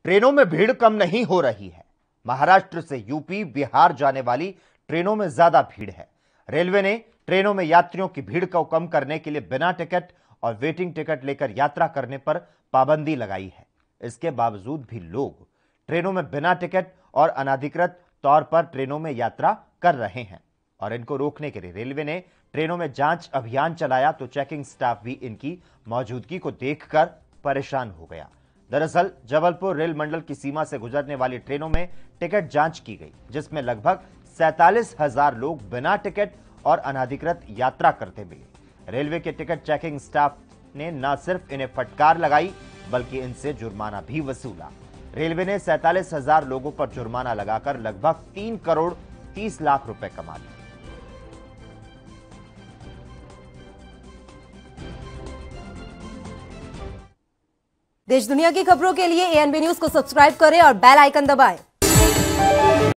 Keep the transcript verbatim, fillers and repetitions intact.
ट्रेनों में भीड़ कम नहीं हो रही है। महाराष्ट्र से यूपी बिहार जाने वाली ट्रेनों में ज्यादा भीड़ है। रेलवे ने ट्रेनों में यात्रियों की भीड़ को कम करने के लिए बिना टिकट और वेटिंग टिकट लेकर यात्रा करने पर पाबंदी लगाई है। इसके बावजूद भी लोग ट्रेनों में बिना टिकट और अनाधिकृत तौर पर ट्रेनों में यात्रा कर रहे हैं और इनको रोकने के लिए रेलवे ने ट्रेनों में जांच अभियान चलाया तो चेकिंग स्टाफ भी इनकी मौजूदगी को देखकर परेशान हो गया। दरअसल जबलपुर रेल मंडल की सीमा से गुजरने वाली ट्रेनों में टिकट जांच की गई, जिसमें लगभग सैंतालीस हजार लोग बिना टिकट और अनाधिकृत यात्रा करते मिले। रेलवे के टिकट चेकिंग स्टाफ ने न सिर्फ इन्हें फटकार लगाई बल्कि इनसे जुर्माना भी वसूला। रेलवे ने सैंतालीस हजार लोगों पर जुर्माना लगाकर लगभग तीन करोड़ तीस लाख रुपए कमा लिए। देश दुनिया की खबरों के लिए एएनबी न्यूज को सब्सक्राइब करें और बेल आइकन दबाएं।